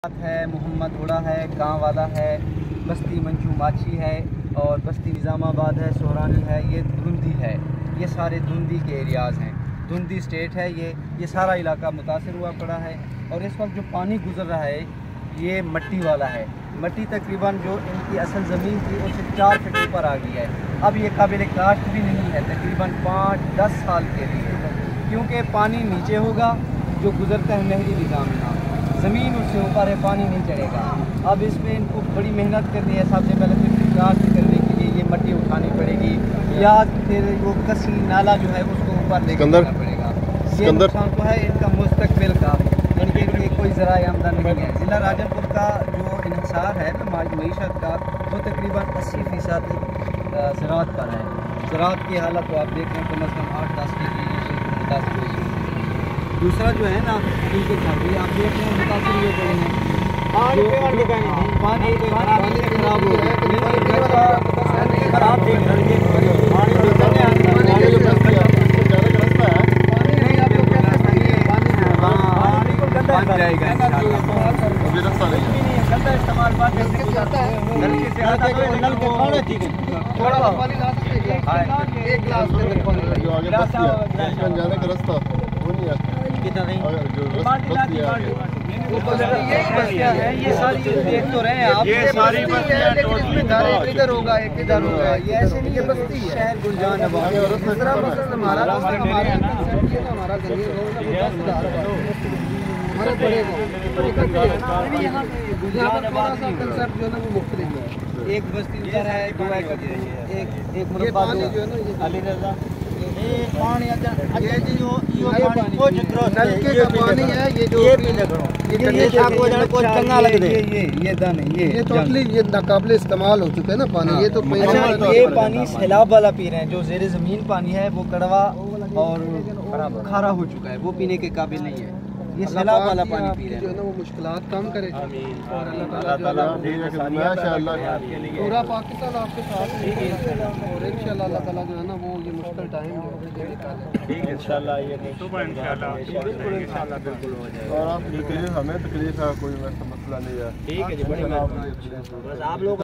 है, मोहम्मद हुड़ा है, गांव वाला है, बस्ती मंजू माची है और बस्ती निज़ामाबाद है, सोहरानी है, ये धुंधी है। ये सारे धुंधी के एरियाज़ हैं। धुंधी स्टेट है ये सारा इलाका मुतासिर हुआ पड़ा है। और इस वक्त जो पानी गुजर रहा है ये मट्टी वाला है। मट्टी तकरीबन जो इनकी असल ज़मीन थी उससे 4 फीट ऊपर आ गई है। अब ये काबिल काश्त भी नहीं है तकरीबन 5-10 साल के लिए, क्योंकि पानी नीचे होगा जो गुजरता है नहरी निज़ाम का, ज़मीन उससे ऊपर है, पानी नहीं चढ़ेगा। अब इसमें इनको बड़ी मेहनत करनी है। सबसे पहले फिर काश्त करने के लिए ये मट्टी उठानी पड़ेगी या फिर वो कसी नाला जो है उसको ऊपर लेकर जाना पड़ेगा। ये नुकसान तो है इनका मुस्तकबिल का, इनके लिए कोई ज़राए आमदन नहीं है। ज़िला राजनपुर का जो इन्हिसार है मईशत का वो तकरीबन 80% ज़राअत पर है। ज़राअत की हालत तो आप देख रहे हैं कम अज़ कम 8-10 के लिए मुतासिर हुई है। दूसरा जो है ना इनके घर भी आप देख रहे हैं मुतासिर हुए पड़े हैं। पानी खराब हो गया है, खराब देख रहे ये सारी देख तो रहे हैं आप, ये सारी इधर होगा एक इधर होगा, ये ऐसे नहीं, ये बस्ती है शहर गुलजान है। एक बस्ती उधर है, एक मुरब्बा अली रजा पानी ये टोटली ये नाकाबिल इस्तेमाल हो चुका है ना पानी। ये तो ये पानी सैलाब वाला पी रहे हैं, जो ज़ेरे ज़मीन पानी है वो कड़वा और खारा हो चुका है, वो पीने के काबिल नहीं है। ये सैलाब वाला पानी पी रहे हैं, जो है ना वो मुश्किलात कम करे और अल्लाह ताला पूरा पाकिस्तान आपके साथ है और इंशाल्लाह अल्लाह ताला जो है ना वो ये मुश्किल टाइम जो है इंशाल्लाह ये इंशाल्लाह बिल्कुल हो जाएगा। और आप हमें तकलीफ है कोई मसला नहीं है। ठीक है जी, बड़ी बात। आप लोग